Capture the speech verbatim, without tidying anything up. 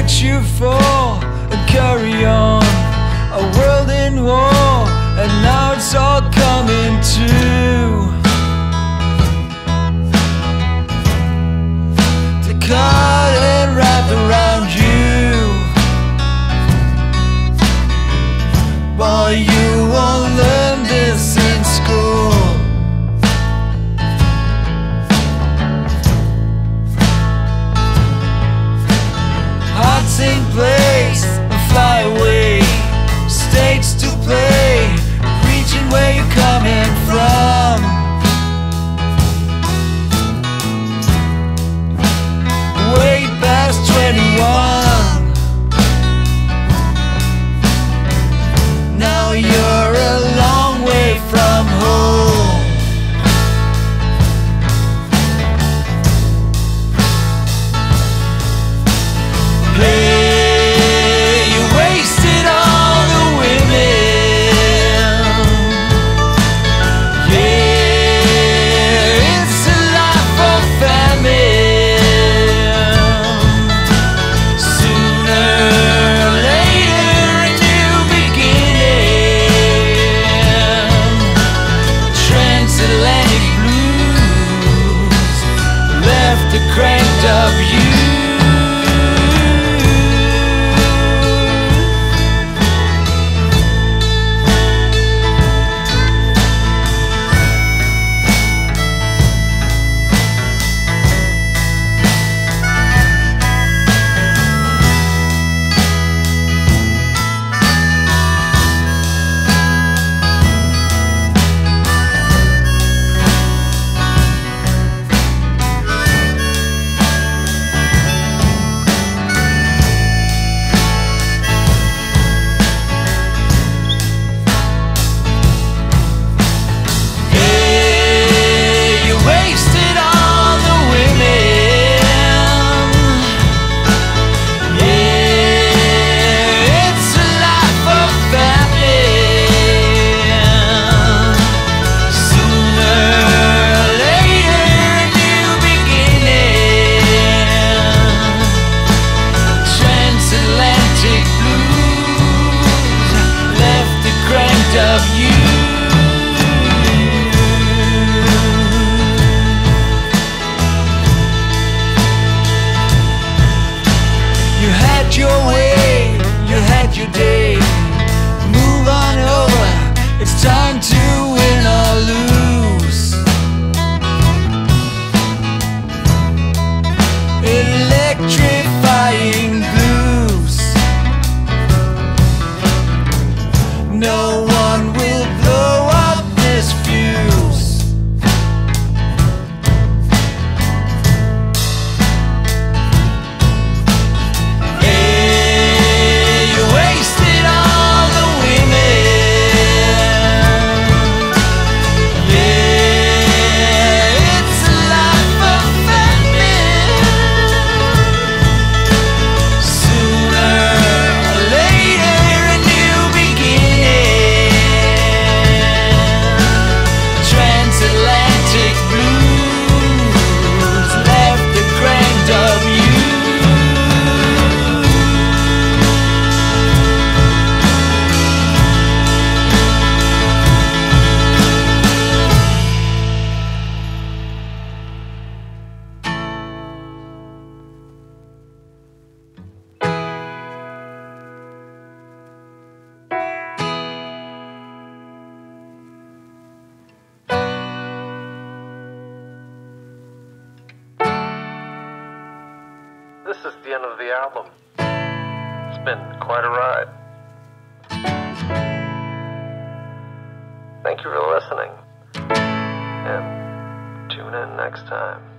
let you fall and carry on. A world in war, and now it's all coming to. The caught and wrapped around you. Boy, you won't learn this in school. Hearts in place and fly away. Stakes to play, preaching where you're coming from. Way past twenty-one. Now you're a long way from home. Hey, you wasted all the women. Yeah, it's a life of famine. Sooner or later a new beginning. Transatlantic blues left the cranked up you. Your way, you had your day. Move on over, it's time to win or lose. Electrifying blues. No one will blow up this fuse. This is the end of the album. It's been quite a ride. Thank you for listening, and tune in next time.